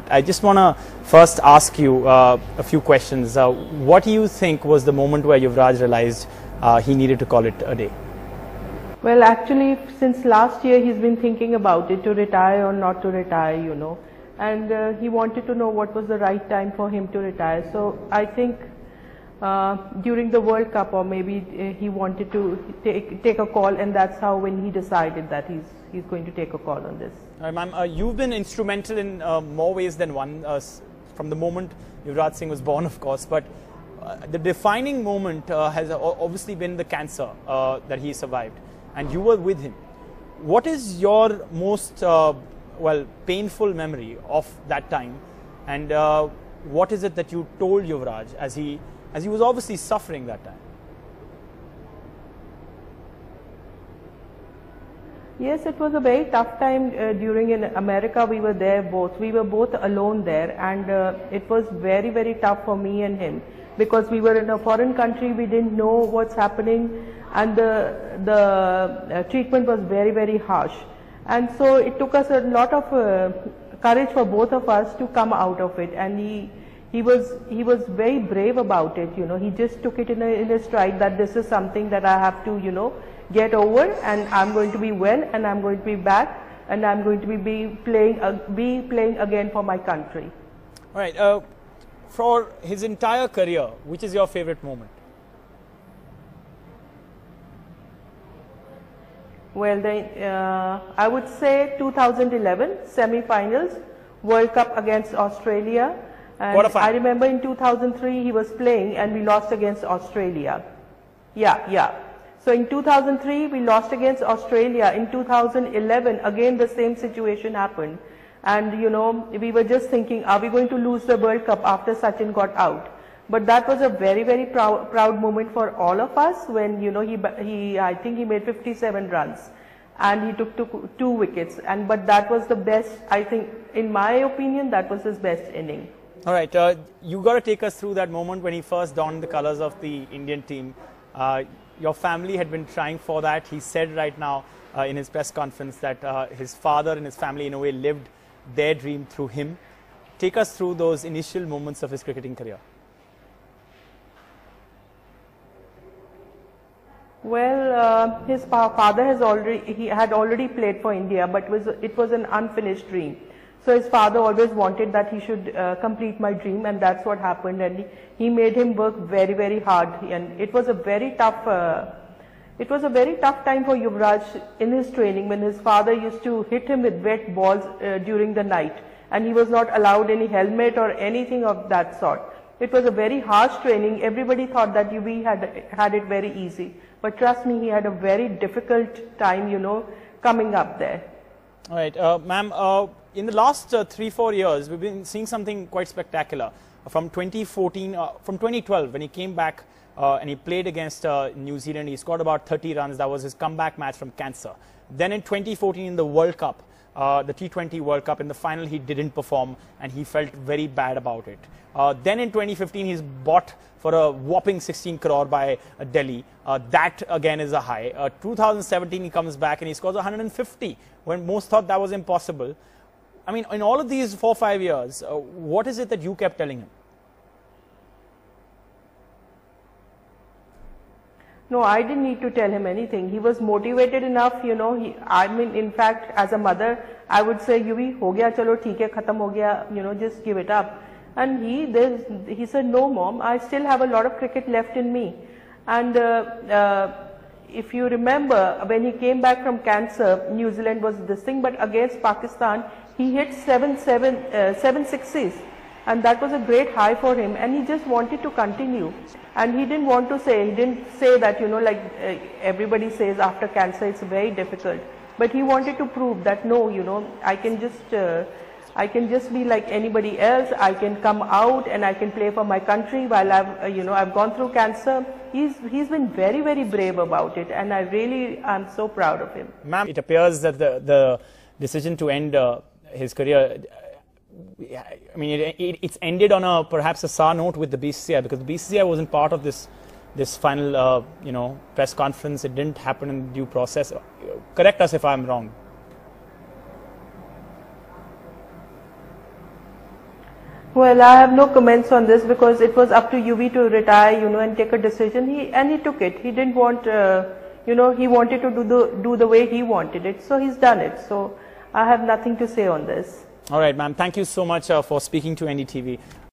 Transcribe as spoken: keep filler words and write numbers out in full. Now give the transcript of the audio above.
I just want to first ask you uh, a few questions. Uh, what do you think was the moment where Yuvraj realized uh, he needed to call it a day? Well, actually, since last year, he's been thinking about it, to retire or not to retire, you know. And uh, he wanted to know what was the right time for him to retire. So I think uh, during the World Cup, or maybe uh, he wanted to take, take a call, and that's how when he decided that he's, he's going to take a call on this. Uh, Ma'am, uh, you've been instrumental in uh, more ways than one, uh, from the moment Yuvraj Singh was born, of course, but uh, the defining moment uh, has obviously been the cancer uh, that he survived, and you were with him. What is your most, uh, well, painful memory of that time, and uh, what is it that you told Yuvraj as he, as he was obviously suffering that time? Yes, it was a very tough time uh, during in America. We were there both. We were both alone there, and uh, it was very, very tough for me and him, because we were in a foreign country. We didn't know what's happening, and the, the uh, treatment was very, very harsh. And so it took us a lot of uh, courage for both of us to come out of it. And he, he was, he was very brave about it. You know, he just took it in a, in a stride that this is something that I have to, you know, get over, and I'm going to be well, and I'm going to be back, and I'm going to be, be playing, uh, be playing again for my country. All right. Uh, for his entire career, which is your favorite moment? Well, the, uh, I would say two thousand eleven semi-finals, World Cup against Australia. And I remember in two thousand three he was playing and we lost against Australia. Yeah, yeah. So in two thousand three we lost against Australia. In two thousand eleven again the same situation happened. And you know, we were just thinking, are we going to lose the World Cup after Sachin got out? But that was a very, very proud, proud moment for all of us when, you know, he, he, I think he made fifty-seven runs and he took two, two wickets. And, but that was the best, I think, in my opinion, that was his best inning. All right, uh, you got to take us through that moment when he first donned the colors of the Indian team. Uh, your family had been trying for that. He said right now uh, in his press conference that uh, his father and his family in a way lived their dream through him. Take us through those initial moments of his cricketing career. Well, uh, his father has already, he had already played for India, but it was, it was an unfinished dream. So his father always wanted that he should uh, complete my dream, and that's what happened. And he, he made him work very, very hard. And it was a very tough, uh, it was a very tough time for Yuvraj in his training, when his father used to hit him with wet balls uh, during the night, and he was not allowed any helmet or anything of that sort. It was a very harsh training. Everybody thought that Yuvi had, had it very easy. But trust me, he had a very difficult time, you know, coming up there. All right, uh, ma'am, uh, in the last uh, three, four years, we've been seeing something quite spectacular. From twenty fourteen, uh, from twenty twelve, when he came back uh, and he played against uh, New Zealand, he scored about thirty runs. That was his comeback match from cancer. Then in twenty fourteen, in the World Cup, uh, the T twenty World Cup, in the final, he didn't perform and he felt very bad about it. Uh, then in twenty fifteen, he's bought for a whopping sixteen crore by uh, Delhi. Uh, that again is a high. Uh, two thousand seventeen, he comes back and he scores one hundred fifty when most thought that was impossible. I mean, in all of these four, five years, uh, what is it that you kept telling him? No, I didn't need to tell him anything. He was motivated enough, you know. He, I mean, in fact, as a mother, I would say, Yuvi, ho gaya, chalo, theek hai, khatam ho gaya, you know, just give it up. And he, he said, no, mom, I still have a lot of cricket left in me. And uh, uh, if you remember, when he came back from cancer, New Zealand was this thing, but against Pakistan, he hit seven, seven, uh, seven sixes. And that was a great high for him. And he just wanted to continue. And he didn't want to say, he didn't say that, you know, like uh, everybody says after cancer, it's very difficult. But he wanted to prove that, no, you know, I can just... Uh, I can just be like anybody else. I can come out and I can play for my country while I've, uh, you know, I've gone through cancer. He's, he's been very, very brave about it, and I really am so proud of him. Ma'am, it appears that the, the decision to end uh, his career, uh, I mean, it, it, it's ended on a perhaps a sour note with the B C C I, because the B C C I wasn't part of this, this final, uh, you know, press conference. It didn't happen in due process. Correct us if I'm wrong. Well, I have no comments on this because it was up to Yuvi to retire, you know, and take a decision. He and he took it. He didn't want, uh, you know, he wanted to do the do the way he wanted it, so he's done it. So I have nothing to say on this. All right, ma'am. Thank you so much uh, for speaking to N D T V.